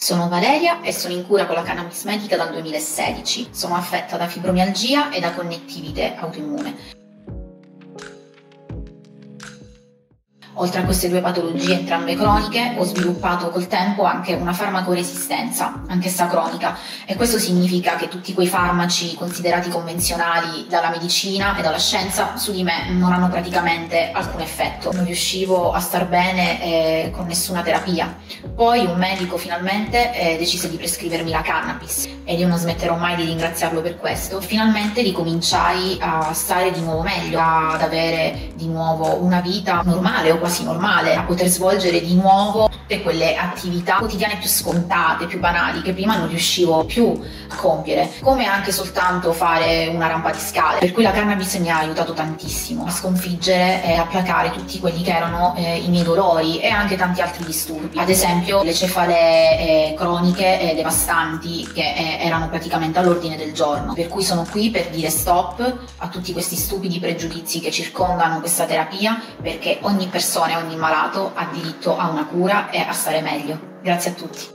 Sono Valeria e sono in cura con la cannabis medica dal 2016. Sono affetta da fibromialgia e da connettivite autoimmune. Oltre a queste due patologie, entrambe croniche, ho sviluppato col tempo anche una farmacoresistenza, anch'essa cronica, e questo significa che tutti quei farmaci considerati convenzionali dalla medicina e dalla scienza su di me non hanno praticamente alcun effetto. Non riuscivo a star bene con nessuna terapia. Poi un medico finalmente decise di prescrivermi la cannabis ed io non smetterò mai di ringraziarlo per questo. Finalmente ricominciai a stare di nuovo meglio, ad avere di nuovo una vita normale o quasi normale, a poter svolgere di nuovo tutte quelle attività quotidiane più scontate, più banali, che prima non riuscivo più a compiere, come anche soltanto fare una rampa di scale. Per cui la cannabis mi ha aiutato tantissimo a sconfiggere e a placare tutti quelli che erano i miei dolori e anche tanti altri disturbi, ad esempio le cefalee croniche devastanti che erano praticamente all'ordine del giorno. Per cui sono qui per dire stop a tutti questi stupidi pregiudizi che circondano questa terapia, perché ogni persona e ogni malato ha diritto a una cura e a stare meglio. Grazie a tutti.